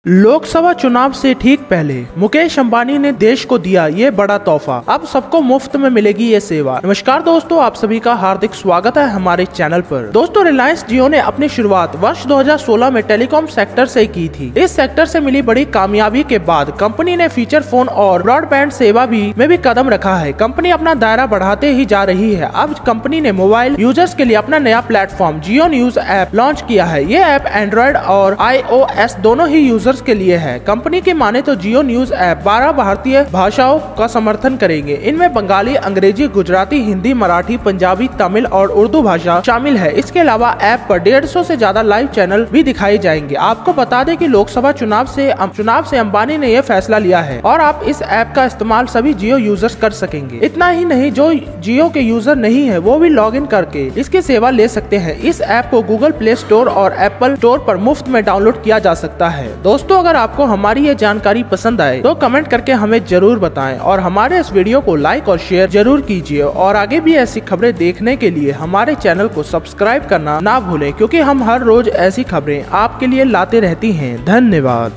लोकसभा चुनाव से ठीक पहले मुकेश अंबानी ने देश को दिया ये बड़ा तोहफा। अब सबको मुफ्त में मिलेगी ये सेवा। नमस्कार दोस्तों, आप सभी का हार्दिक स्वागत है हमारे चैनल पर। दोस्तों, रिलायंस जियो ने अपनी शुरुआत वर्ष 2016 में टेलीकॉम सेक्टर से की थी। इस सेक्टर से मिली बड़ी कामयाबी के बाद कंपनी ने फीचर फोन और ब्रॉडबैंड सेवा में भी कदम रखा है। कंपनी अपना दायरा बढ़ाते ही जा रही है। अब कंपनी ने मोबाइल यूजर्स के लिए अपना नया platform Geo news app launch किया है। ये ऐप एंड्रॉइड और iOS दोनों ही यूजर्स के लिए है। कंपनी की माने तो जियो न्यूज ऐप 12 भारतीय भाषाओं का समर्थन करेंगे। इनमें बंगाली, अंग्रेजी, गुजराती, हिंदी, मराठी, पंजाबी, तमिल और उर्दू भाषा शामिल है। इसके अलावा ऐप पर 150 से ज्यादा लाइव चैनल भी दिखाए जाएंगे। आपको बता दें कि लोकसभा चुनाव से अंबानी ने यह फैसला लिया है और आप इस ऐप का इस्तेमाल सभी जियो यूजर्स कर सकेंगे। इतना ही नहीं, जो जियो के यूजर नहीं है वो भी लॉग इन करके इसकी सेवा ले सकते हैं। इस ऐप को गूगल प्ले स्टोर और एप्पल स्टोर पर मुफ्त में डाउनलोड किया जा सकता है। दोस्तों, अगर आपको हमारी ये जानकारी पसंद आए तो कमेंट करके हमें जरूर बताएं और हमारे इस वीडियो को लाइक और शेयर जरूर कीजिए। और आगे भी ऐसी खबरें देखने के लिए हमारे चैनल को सब्सक्राइब करना ना भूलें, क्योंकि हम हर रोज ऐसी खबरें आपके लिए लाते रहती हैं। धन्यवाद।